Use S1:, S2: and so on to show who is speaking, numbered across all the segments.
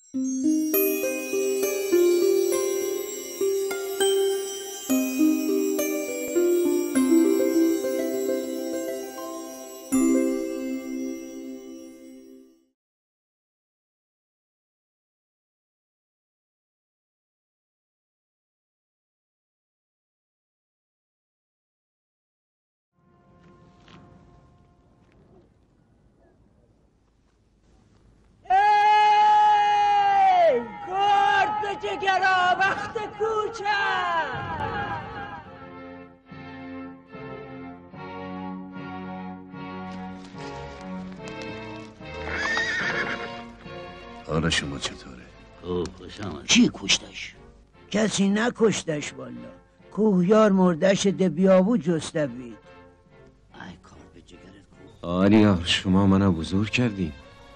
S1: جگرا وقت کوچک
S2: حالا شما چطوره؟
S3: خوشم.
S4: کی کشتش؟ کسی نکشتش والا. کوهیار مردش ده بیابو جستوید.
S3: ای کار به جگرت کو.
S2: آلیار شما منو بزرگ کردی.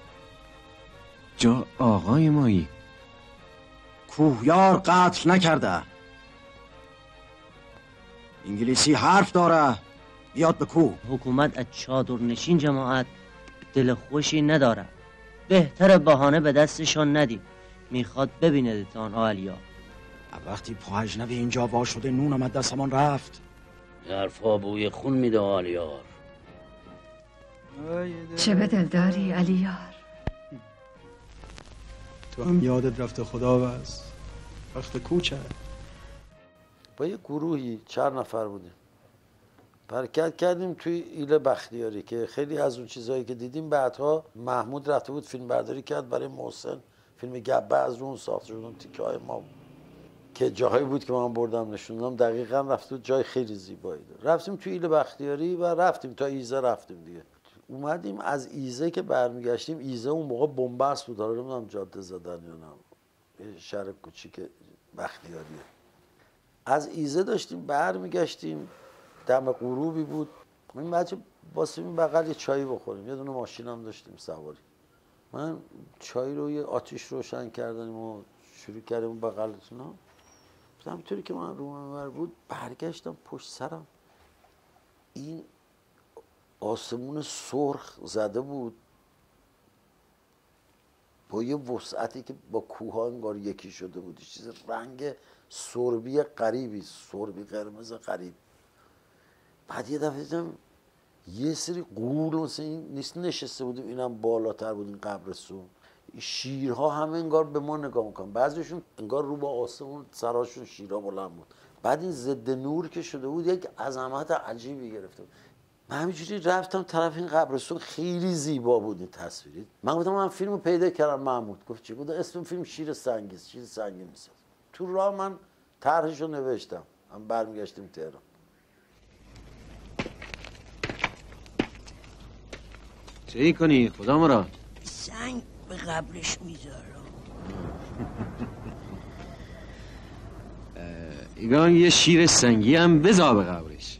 S2: جا آقای مایی.
S5: کوهیار قتل نکرده. انگلیسی حرف داره. بیاد به کوه.
S3: حکومت از چادرنشین جماعت دل خوشی نداره. بهتر بهانه به دستشان ندیم. میخواد ببیندتان آلیا.
S5: وقتی پا اجنبی اینجا وا شده نون آمد دستمان رفت.
S3: حرفا بوی خون میده آلیار.
S6: چه به دل داری علیار؟
S7: تو هم یادت رفته خداوز وقت کوچه.
S8: با یه گروهی چند نفر بودیم حرکت کردیم توی ایل بختیاری که خیلی از اون چیزهایی که دیدیم بعدها محمود رفته بود فیلم برداری کرد برای محسن. فیلم گبه از اون ساخته شد. اون تیکه های ما که جاهایی بود که من بردم نشوندم دقیقا رفته بود جای خیلی زیبایی داره. رفتیم توی ایل بختیاری و رفتیم تا ایزه رفتیم دیگه. اومدیم از ایزه که برمیگشتیم ایزه اون موقع بنبست بود. حالا نمیدونم جاده زدن یا نه. یه شهر کوچیک بختیاریه. از ایزه داشتیم برمیگشتیم دم غروبی بود. این بچه واسه بغل یه چایی بخوریم. یه دونه ماشین هم داشتیم سواری. من چای رو یه آتیش روشن کردیم و شروع کردیم اون بغلتون ها. همینطوری که من رو منور بود برگشتم پشت سرم این آسمون سرخ زده بود با یه وسعتی که با کوها انگار یکی شده بود. یه چیز رنگ سربی غریبی، سربی قرمز غریب. بعد یه دفعه دیدم یه سری غول مثل این نیست نشسته بودیم، اینم بالاتر بود این قبرستون. شیرها همه انگار به ما نگاه میکنن. بعضیشون انگار رو با آسمون سراشون شیرها بلند بود. بعد این ضد نور که شده بود یک عظمت عجیبی گرفته بود. من همینجوری رفتم طرف این قبرستون. خیلی زیبا بود این تصویری. من گفتم من فیلمو پیدا کردم. محمود گفت چی بود؟ اسم فیلم شیر سنگی است. شیر سنگی میساز. تو راه من طرحشو نوشتم. من برمیگشتیم تهران.
S2: چه کنی خدا مراد؟
S4: سنگ به قبرش میذارم.
S2: ایگان یه شیر سنگی هم بذار به قبرش.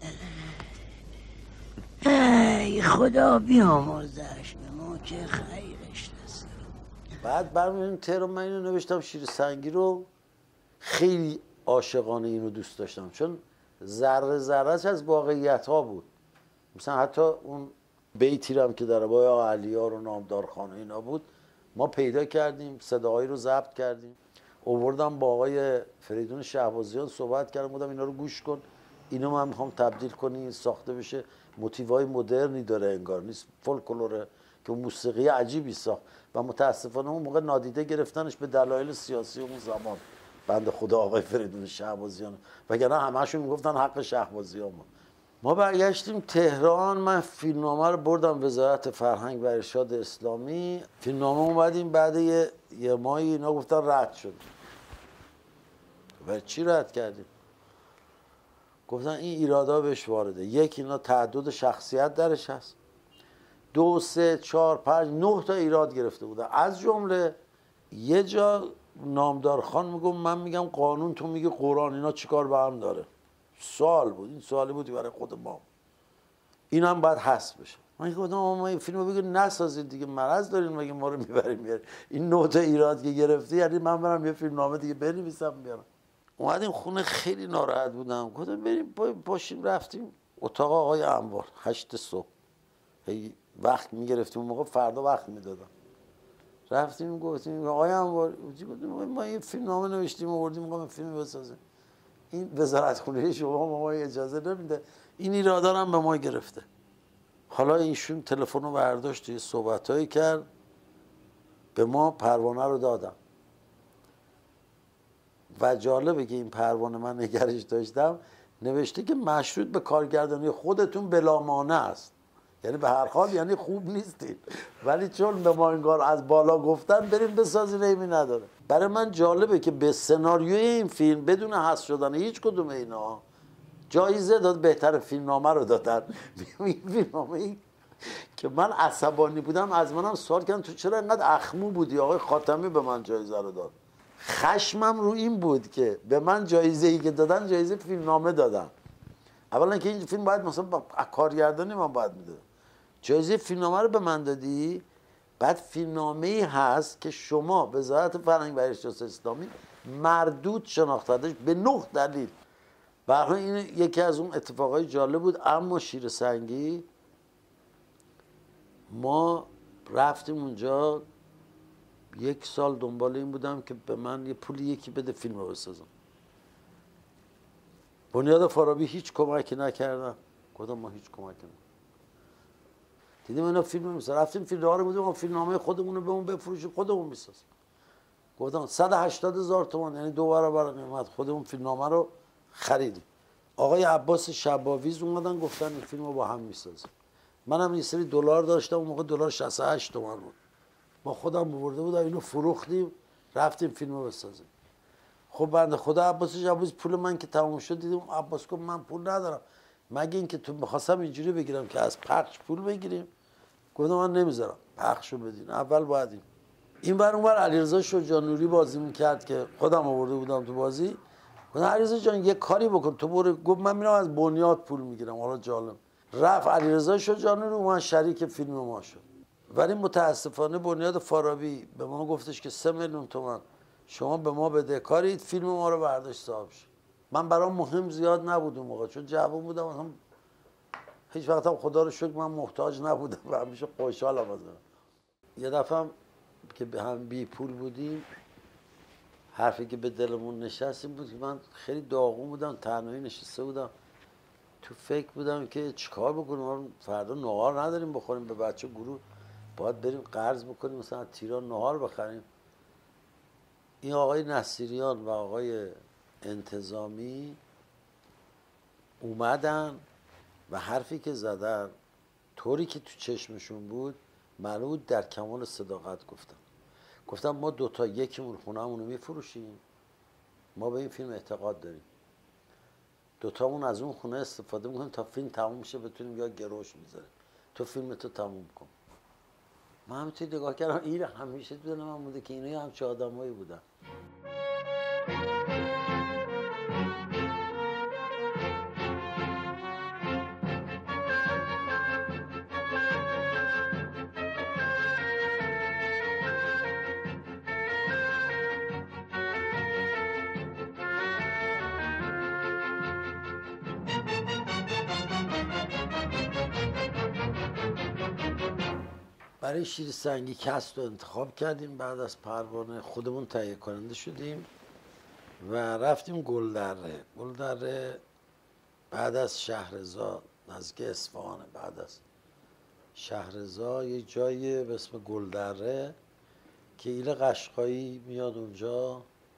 S4: ای خدا بیامرزش به ما که خیرش رسه.
S8: بعد برمیگردیم تهران. من اینو نوشتم شیر سنگی رو. خیلی عاشقانه اینو دوست داشتم چون ذره ذره‌اش از واقعیت ها بود. مثلا حتی اون بیتی هم که در بای علیار و نامدار خانه اینا بود ما پیدا کردیم، صداهایی رو ضبط کردیم، آوردم با آقای فریدون شهبازیان صحبت کردم، بودم اینا رو گوش کن، اینو من میخوام تبدیل کنی ساخته بشه. موتیوهای مدرنی داره انگار نیست فولکلوره که موسیقی عجیبی ساخت و متاسفانه اون موقع نادیده گرفتنش به دلایل سیاسی اون زمان. بنده خدا آقای فریدون شهبازیان وگرنه همه‌شون میگفتن حق شهبازیان بود. ما برگشتیم تهران. من فیلمنامه رو بردم وزارت فرهنگ و ارشاد اسلامی. فیلمنامه اومدیم بعد یه ماهی اینا گفتن رد شد. و چی رد کردیم؟ گفتن این ایرادا بهش وارده. یک اینا تعدد شخصیت درش هست. 2 3 4 5 9 تا ایراد گرفته بودن. از جمله یه جا نامدار خان میگم من میگم قانون تو میگی قرآن اینا چیکار به هم داره. سوال بود. این سوالی بودی برای خود ما. این هم باید حذف بشه. من گفتم ما این فیلمو بگو نسازید دیگه مرض دارین مگه ما رو میبریم میاریم. این نوت ایراد که گرفتی یعنی من برم یه فیلمنامه دیگه بنویسم بیارم. اومدیم خونه خیلی ناراحت بودم. گفتم بریم باشیم رفتیم اتاق آقای انوار 8 صبح. وقت میگرفتیم اون موقع فردا وقت میدادم. رفتیم گفتیم آقای انواری گفتیم ما این فیلم نامه نوشتیم آوردیم می‌خوایم فیلم بسازیم. این وزارت خونه شما ما اجازه نمیده. این ایرادا هم به ما گرفته. حالا ایشون تلفن رو برداشت یه صحبتایی کرد به ما پروانه رو دادم. و جالبه که این پروانه من نگرش داشتم نوشته که مشروط به کارگردانی خودتون بلا مانع است. یعنی به هر حال یعنی خوب نیستید، ولی چون به ما انگار از بالا گفتن بریم بسازین ایمی نداره. برای من جالبه که به سناریوی این فیلم بدون حذف شدن هیچ کدوم اینا جایزه داد، بهتر فیلمنامه رو دادن. این فیلمنامه که من عصبانی بودم از منم سوال کردن تو چرا اینقدر اخمو بودی؟ آقای خاتمی به من جایزه رو داد. خشمم رو این بود که به من جایزه ای که دادن جایزه فیلمنامه دادن. اولا که این فیلم باید مثلا با کارگردانی من باید میدادم. جایزه فیلمنامه رو به من دادی، بعد فیلمنامه‌ای هست که شما وزارت فرهنگ و ارشاد اسلامی مردود شناخته‌اش به 9 دلیل. برای این یکی از اون اتفاقای جالب بود. اما شیر سنگی ما رفتیم اونجا 1 سال دنبال این بودم که به من یه پولی یکی بده فیلم رو بسازم. بنیاد فارابی هیچ کمکی نکردن. گفتم ما هیچ کمکی نکردیم. دیدیم اینا فیلم میسازن. رفتیم فیلم‌ها رو بودیم فیلمنامه خودمون رو بهمون بفروشیم خودمون میسازیم. گفتم 180,000 تومان یعنی 2 برابر قیمت خودمون فیلمنامه رو خریدیم. آقای عباس شباویز اومدن گفتن این فیلم رو با هم میسازیم. منم یه سری دلار داشتم، اون موقع دلار 68 تومان بود. ما خودم برده بودم اینو فروختیم رفتیم فیلم رو بسازیم. خب بنده خدا عباس شباویز پول من که تموم شد دیدیم عباس گفت من پول ندارم مگه اینکه تو می‌خواستم اینجوری بگیرم که از پخش پول بگیریم. گفتم من نمیذارم پخشو بدین، اول باید این بر اونور علیرضا شجاع‌نوری بازی میکرد که خودم آورده بودم تو بازی. گفتم علیرضا جان یه کاری بکن تو برو. گفت من میرم از بنیاد پول میگیرم. حالا جالب رفت علیرضا شجاع‌نوری من شریک فیلم ما شد. ولی متاسفانه بنیاد فارابی به ما گفتش که 3 میلیون تومان شما به ما بدهکارید فیلم ما رو برداشت صاحب شد. من برام مهم زیاد نبود اون موقع چون جوان بودم مثلا هیچ وقت هم خدا رو شکر من محتاج نبودم و همیشه خوشحالم از اون. یه دفعه که به هم بی پول بودیم حرفی که به دلمون نشست این بود که من خیلی داغون بودم تنهایی نشسته بودم تو فکر بودم که چیکار بکنیم. ما فردا نهار نداریم بخوریم به بچه گروه باید بریم قرض بکنیم مثلا از تیران نهار بخریم. این آقای نصیریان و آقای انتظامی اومدن و حرفی که زدن طوری که تو چشمشون بود معلوم بود در کمال صداقت گفتم ما دوتا یکیمون خونه‌مون رو میفروشیم ما به این فیلم اعتقاد داریم دوتامون از اون خونه استفاده میکنیم تا فیلم تموم شه بتونیم یا گروش میذاریم تو فیلم تو تموم کن. من همینطوری نگاه کردم این همیشه تو دلم بوده که اینا همچه آدمایی بودن. برای شیر سنگی کست رو انتخاب کردیم بعد از پروانه خودمون تهیه کننده شدیم و رفتیم گلدره بعد از شهرزاد نزدیک اصفهان. بعد از شهرزاد یه جایی به اسم گلدره که ایل قشقایی میاد اونجا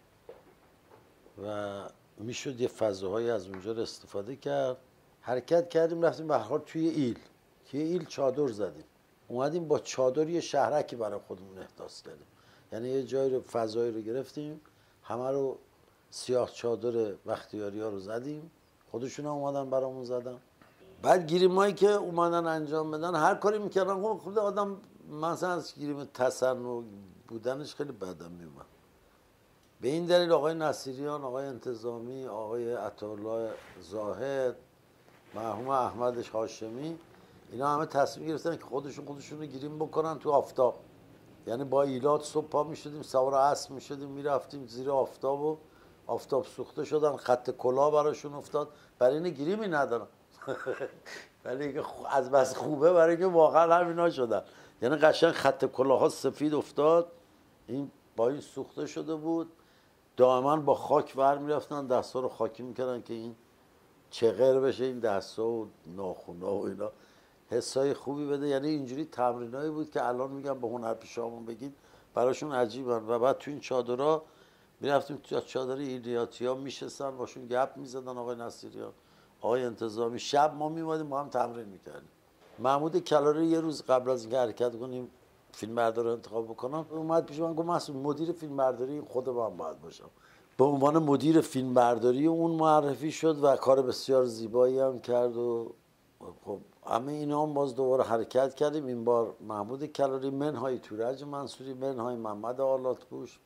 S8: و میشد یه فضاهایی از اونجا رو استفاده کرد. حرکت کردیم رفتیم به هر حال توی ایل چادر زدیم اومدیم با چادر یه شهرکی برای خودمون احداث کردیم. یعنی یه جایی رو فضایی رو گرفتیم همه رو سیاه چادر بختیاری ها رو زدیم خودشون هم اومدن برامون زدن. بعد گیریمایی که اومدن انجام بدن هر کاری میکردن خود آدم مثلا از گیریم تصنع بودنش خیلی بدم میومد. به این دلیل آقای نصیریان، آقای انتظامی، آقای عطاالله زاهد، مرحوم احمد هاشمی اینا همه تصمیم گرفتن که خودشون رو گیریم بکنن تو آفتاب. یعنی با ایلات صبح پا میشدیم سوار اسب میشدیم میرفتیم زیر آفتاب و آفتاب سوخته شدن خط کلاه براشون افتاد برای این گیریمی ندارن ولی از بس خوبه برای اینکه واقعا همینا شدن. یعنی قشنگ خط کلاه ها سفید افتاد این با این سوخته شده بود، دائما با خاک ور میرفتن دستا رو خاکی میکردن که این چغر بشه این دستا و ناخونا و اینا، حسای خوبی بده. یعنی اینجوری تمرینایی بود که الان میگم به هنرپیشه‌هامون بگید براشون عجیبن. و بعد تو این چادرها میرفتیم تو چادر ایلیاتی‌ها میشستن باشون گپ میزدن، آقای نصیریان، آقای انتظامی. شب ما میومدیم با هم تمرین میکردیم. محمود کلاری یه روز قبل از اینکه حرکت کنیم فیلمبردار رو انتخاب بکنم اومد پیش من گفت مسعود مدیر فیلمبرداری خود من باید باشم. به عنوان مدیر فیلمبرداری اون معرفی شد و کار بسیار زیبایی هم کرد. و خب همه اینا هم باز دوباره حرکت کردیم. این بار محمود کلاری، منهای تورج منصوری، منهای محمد آلاتپوش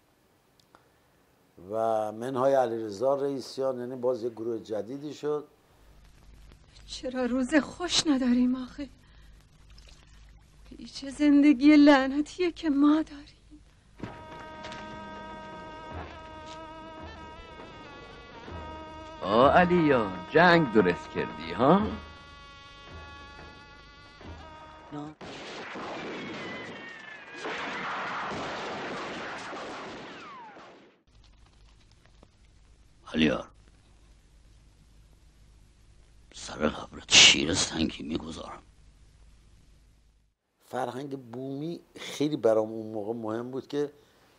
S8: و منهای علیرضا رئیسیان، یعنی باز یه گروه جدیدی شد.
S6: چرا روز خوش نداریم آخه؟ چه زندگی لعنتیه که ما داریم.
S2: علیا جنگ درست کردی ها؟
S3: نه.
S9: علیار سر قبرت شیر سنگی میگذارم.
S8: فرهنگ بومی خیلی برام اون موقع مهم بود که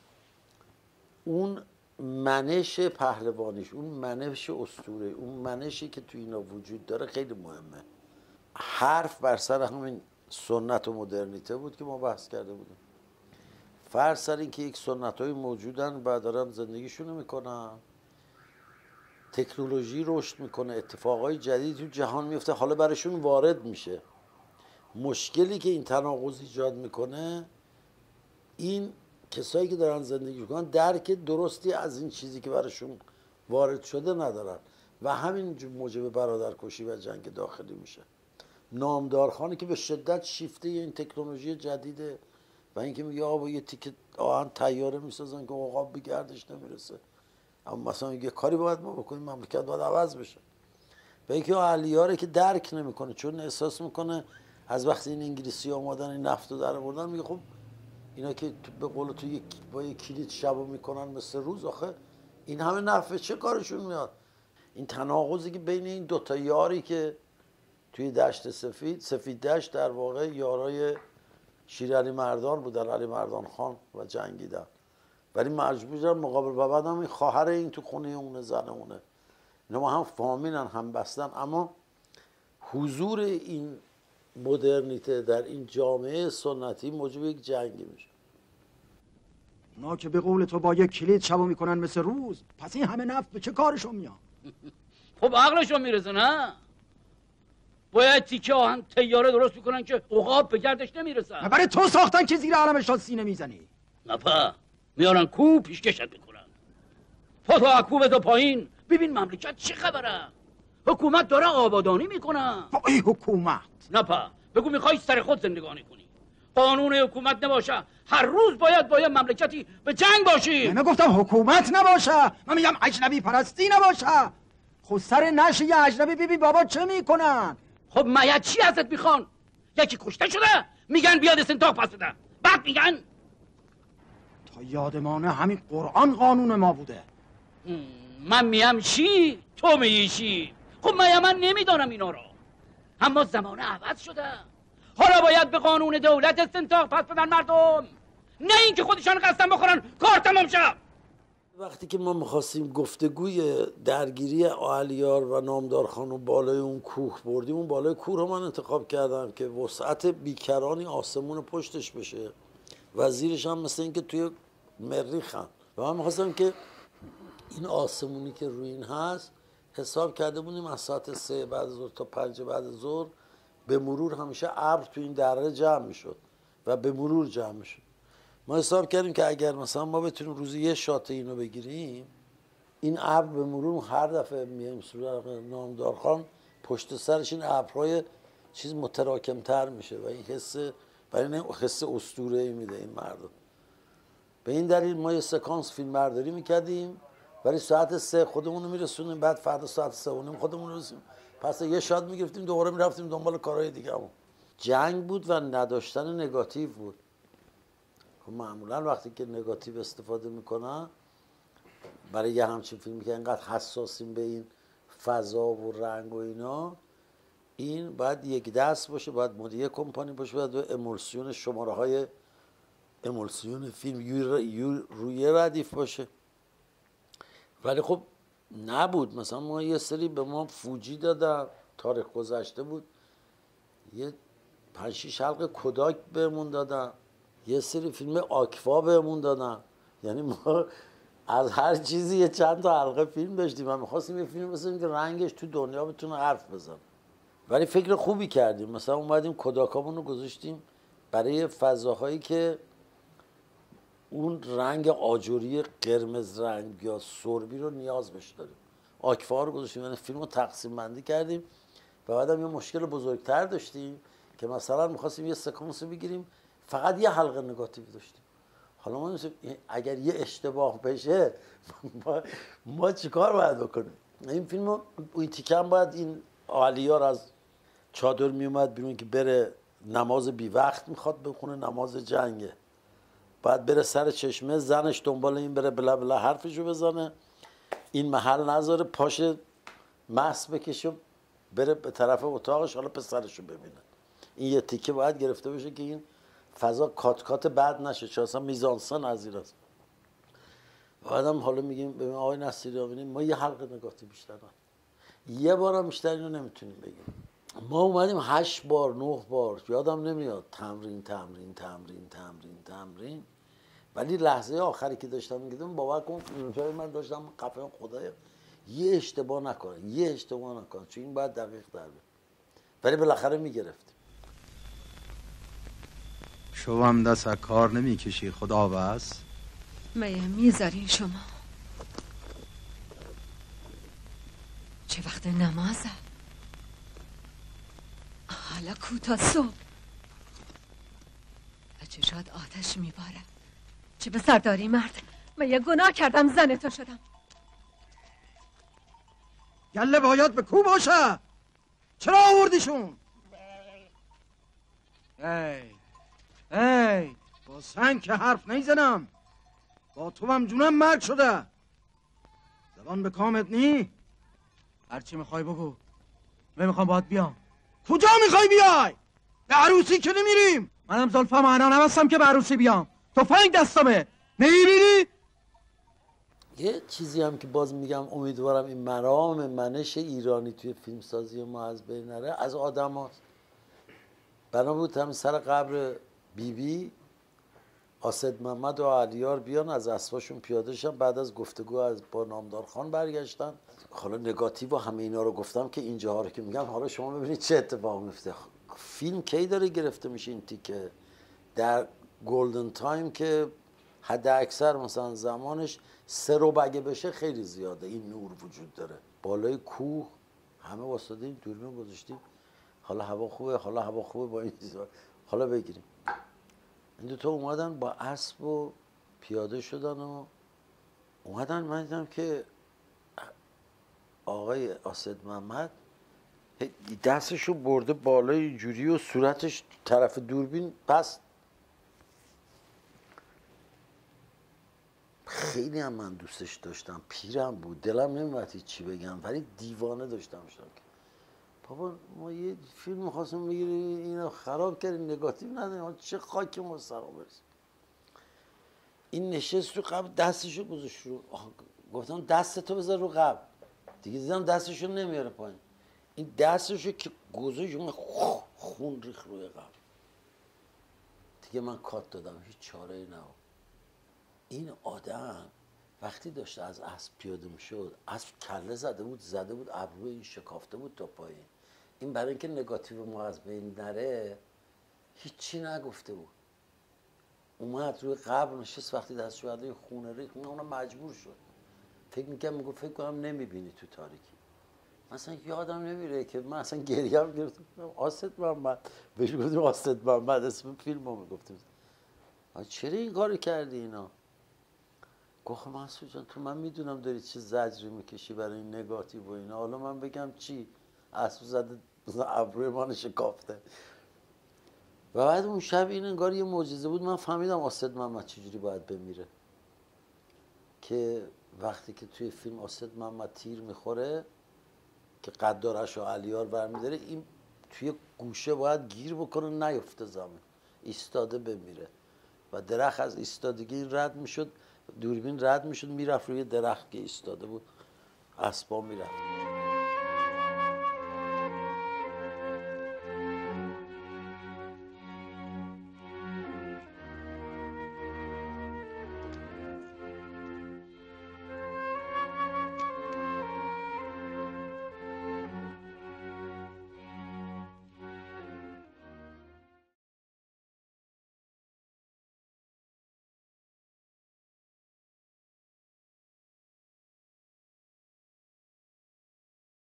S8: اون منش پهلوانیش، اون منش اسطوره، اون منشی که تو اینا وجود داره خیلی مهمه. حرف بر سر همین سنت و مدرنیته بود که ما بحث کرده بودیم. فرض سر این که یک سنت‌های موجودن و دارن زندگیشونو میکنن، تکنولوژی رشد میکنه، اتفاقای جدیدی تو جهان میفته، حالا براشون وارد میشه. مشکلی که این تناقض ایجاد میکنه، این کسایی که دارن زندگی میکنن درک درستی از این چیزی که براشون وارد شده ندارن و همین موجب برادرکشی و جنگ داخلی میشه. نامدارخانی که به شدت شیفته این تکنولوژی جدیده و اینکه میگه آقا یه تیکه آهن طیاره میسازن که عقاب به گردش نمیرسه، اما مثلا یه کاری باید ما بکنیم، مملکت باید عوض بشه. و اینکه علیاره که درک نمیکنه، چون احساس میکنه از وقتی این انگلیسی آمدن این نفت رو در آوردن، میگه خب اینا که به قول تو با یک کلید شبو میکنن مثل روز، آخه این همه نفت چه کارشون میاد؟ این تناقضی که بین این دوتا یاری که توی دشت سفید دشت در واقع یارای شیر علی مردان بودن، علی مردان خان و جنگیدن، ولی مجبور شدن مقابل و بعد هم این خواهر این تو خونه اونه، زن اونه، اینا ما هم فامیلن هم بستن. اما حضور این مدرنیته در این جامعه سنتی موجب یک جنگی میشه.
S5: اونا که به قول تو با یک کلید شبو میکنن مثل روز، پس این همه نفت به چه کارشون میاد؟
S9: خب عقلشون میرسه نه؟ باید تیکه آهن طیاره درست میکنن که عقاب به گردش نمیرسن.
S5: برای تو ساختن که زیر علمشان سینه میزنی.
S9: نه میارن کو پیشکشت میکنن. پاتو اکو بذار پایین ببین مملکت چه خبره. حکومت داره آبادانی میکنه.
S5: ای حکومت؟
S9: نه بگو میخوای سر خود زندگانی کنی، قانون حکومت نباشه، هر روز باید مملکتی به جنگ باشی.
S5: من گفتم حکومت نباشه، من میگم اجنبی پرستی نباشه. خود سر نشه یه اجنبی ببین بابا چه میکنن.
S9: خب مایه چی ازت میخوان؟ یکی کشته شده میگن بیاد استنتاق پس بدن، بعد میگن
S5: تا یادمانه همین قرآن قانون ما بوده.
S9: من میم چی؟ تو میگی چی؟ خب من نمیدانم اینا رو، اما زمانه عوض شده. حالا باید به قانون دولت استنتاق پس بدن مردم، نه اینکه خودشان قسم بخورن کار تمام شه.
S8: وقتی که ما میخواستیم گفتگوی درگیری علیار و نامدار خانم بالای اون کوه بردیم، اون بالای کوه رو من انتخاب کردم که وسعت بیکرانی آسمون پشتش بشه و زیرش هم مثل این که توی مریخن. و من میخواستم که این آسمونی که روی این هست حساب کرده بودیم از ساعت 3 بعد از ظهر تا 5 بعد از ظهر به مرور همیشه ابر تو این دره جمع میشد و به مرور جمع میشد. ما حساب کردیم که اگر مثلا ما بتونیم روزی یه شات اینو بگیریم، این ابر به مرور هر دفعه میایم سراغ نامدارخان پشت سرش این ابرهای چیز متراکمتر میشه و این حس اسطوره‌ای میده این مردم. به این دلیل ما یه سکانس فیلم برداری میکردیم ولی ساعت 3 خودمون رو میرسونیم، بعد فردا ساعت 3 خودمون رو میرسونیم، پس یه شات میگرفتیم دوباره میرفتیم دنبال کارهای دیگه همون. جنگ بود و نداشتن نگاتیو بود. خب معمولا وقتی که نگاتیو استفاده میکنن برای یه همچین فیلمی که اینقدر حساسیم به این فضا و رنگ و اینا، این باید یک دست باشه، باید مدیر کمپانی باشه، باید به امولسیون شماره های امولسیون فیلم روی ردیف باشه. ولی خب نبود. مثلا ما یه سری به ما فوجی دادن، تاریخ گذشته بود، یه 5-6 حلقه کوداک بهمون دادن، یه سری فیلم آکوا بهمون دادن. یعنی ما از هر چیزی یه چند تا حلقه فیلم داشتیم. من می‌خواستیم یه فیلم بسازیم که رنگش تو دنیا بتونه حرف بزنه. ولی فکر خوبی کردیم. مثلا اومدیم کوداکامون رو گذاشتیم برای فضاهایی که اون رنگ آجوری قرمز رنگ یا سربی رو نیاز بهش داریم. آکوا رو گذاشتیم، یعنی فیلم رو تقسیم بندی کردیم. و بعدم یه مشکل بزرگتر داشتیم که مثلا می‌خواستیم یه سکانس رو بگیریم فقط یه حلقه نگاتیو داشتیم. حالا ما اگر یه اشتباه بشه ما چیکار باید بکنیم؟ این فیلمو اون تیکم باید این علیار از چادر میومد بیرون که بره نماز بی وقت میخواد بخونه، نماز جنگه، بعد بره سر چشمه، زنش دنبال این بره بلا بلا حرفشو بزنه، این محل نذاره، پاشه مس بکشه بره به طرف اتاقش، حالا پسرشو ببینه. این یه تیکه باید گرفته بشه که این فضا کات کات بد نشه، چون اصلا میزانسن از این است. بعدم حالا میگیم ببین آقای نصیری ما یه حلقه نگاتی بیشتر نداریم، یه بارم بیشتر اینو نمیتونیم بگیم. ما اومدیم 8 بار 9 بار یادم نمیاد تمرین تمرین تمرین تمرین تمرین، ولی لحظه آخری که داشتم میگیدم باور کن من داشتم قفه خدایا یه اشتباه نکنه، یه اشتباه نکنه، چون این باید دقیق در بیاد. ولی بالاخره میگرفتیم.
S7: شما هم دست از کار نمیکشی خدا بس؟
S6: میذارین شما چه وقت نمازه؟ حالا کو تا صبح و چشات آتش میباره. چه به سرداری مرد، من یه گناه کردم زن تو شدم.
S5: گله باید به کو باشه؟ چرا آوردیشون؟ ای با سنگ که حرف نیزنم، با تو هم جونم مرگ شده. زبان به کامت نی؟ هرچی میخوای بگو، من میخوام باید بیام. کجا میخوای بیای؟ به عروسی که نمیریم. منم زلفم معنا نبستم که به عروسی بیام. تفنگ دستمه نمیبینی؟
S8: یه چیزی هم که باز میگم امیدوارم این مرام منش ایرانی توی فیلمسازی ما از بین نره، از آدم هاست. بنا بود همین سر قبر بیبی آسد محمد و علیار بیان از اسباشون پیاده شدن، بعد از گفتگو با نامدار خان برگشتن. حالا نگاتیو و همه اینا رو گفتم که اینجاها رو که میگم حالا شما ببینید چه اتفاق میفته. فیلم کی داره گرفته میشه این تیکه؟ در گلدن تایم که حد اکثر مثلا زمانش 3 رو بگه بشه خیلی زیاده، این نور وجود داره، بالای کوه همه واسطه دوربین گذاشتیم، حالا هوا خوبه، حالا هوا خوبه با این چیزا، حالا بگیریم. این دوتا اومدن با اسب و پیاده شدن و اومدن. من دیدم که آقای آسد محمد دستشو برده بالای اینجوری و صورتش طرف دوربین پس. خیلی هم من دوستش داشتم، پیرم بود، دلم نمی‌اومد چی بگم، ولی دیوانه داشتم که بابا ما یه فیلم می‌خواستیم بگیریم اینو خراب کردیم، نگاتیو نداریم، چه خاک ما سر برسیم. این نشست رو قبل، دستشو گذاشت رو، گفتم دستتو بذار رو قبل، دیگه دیدم دستشو نمیاره پایین، این دستشو که گذاشت خون ریخت روی قبل. دیگه من کات دادم، هیچ چاره‌ای نبود. این آدم وقتی داشت از اسب پیاده میشد، اسب کله زده بود ابروی این شکافته بود تا پایین. این برای اینکه نگاتیو ما از بین نره هیچی نگفته بود، اومد روی قبر نشست، وقتی دستشو برده خونه ریخت، اونم مجبور شد. فکر کنم نمیبینی تو تاریکی. مثلا یادم نمیره که من اصلا گریم گرفتم، آسد محمد بهش گفتیم، آسد محمد اسم فیلم رو میگفتیم. چرا این کارو کردی اینا؟ گفت مسعود جان تو من میدونم داری چه زجری میکشی برای این نگاتیو و اینا، حالا من بگم چی؟ اسب زده ابروی من شکافته. و بعد اون شب این انگار یه معجزه بود، من فهمیدم آسد محمد چجوری باید بمیره. که وقتی که توی فیلم آسد محمد تیر میخوره که قدارش و علیار برمیداره، این توی گوشه باید گیر بکنه نیفته زمین، ایستاده بمیره و درخت از ایستادگی رد میشد، دوربین رد میشد میرفت روی درخت که ایستاده بود، اسبا میرفت.